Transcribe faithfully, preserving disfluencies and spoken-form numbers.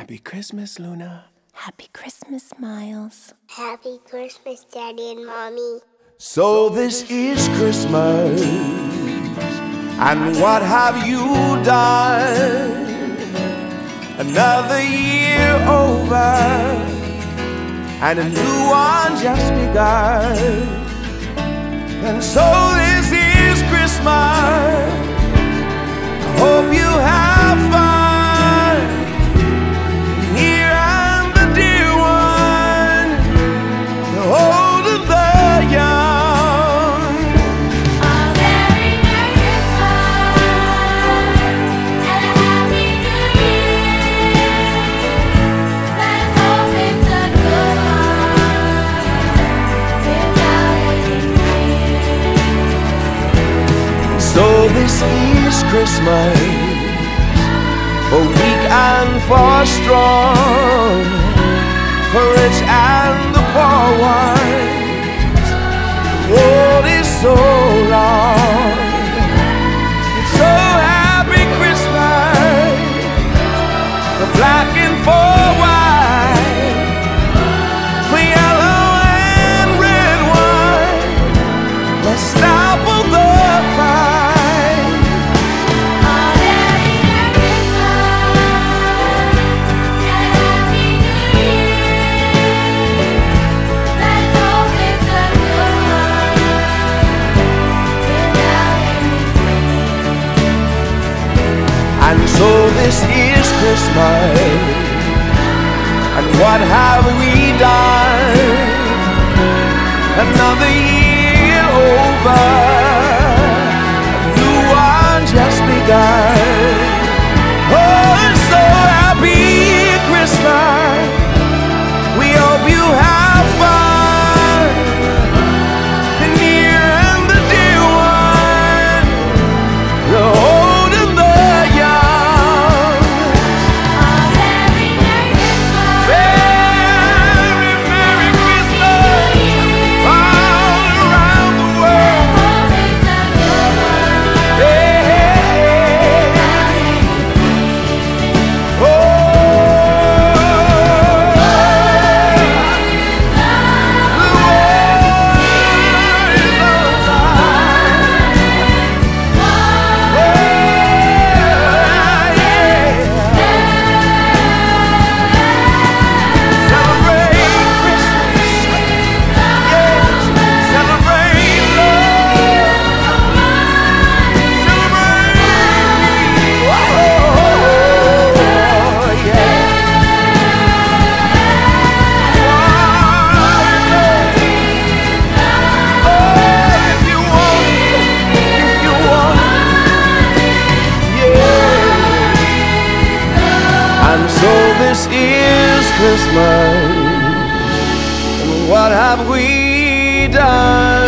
Happy Christmas, Luna. Happy Christmas, Miles. Happy Christmas, Daddy and Mommy. So this is Christmas, and what have you done? Another year over, and a new one just begun. And so this is Christmas. I hope you have fun here and the dear one, the old and the young. A very Merry Christmas and a Happy New Year. Let's hope it's a good one without any fear. So this is Christmas, for weak and for strong, for rich and the poor ones. The world is so long. It's so happy Christmas, for black and for white, for yellow and red wine. Let's stop all the fight. And so this is Christmas, and what have we done? Another year over, a new one just begun. Oh, it's so happy Christmas. We hope you have fun, the near and the dear one, the old and the This is Christmas, and what have we done?